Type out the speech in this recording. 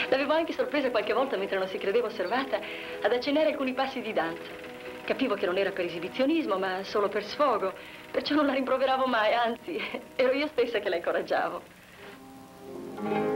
L'avevo anche sorpresa qualche volta, mentre non si credeva osservata, ad accennare alcuni passi di danza. Capivo che non era per esibizionismo, ma solo per sfogo. Perciò non la rimproveravo mai, anzi, ero io stessa che la incoraggiavo.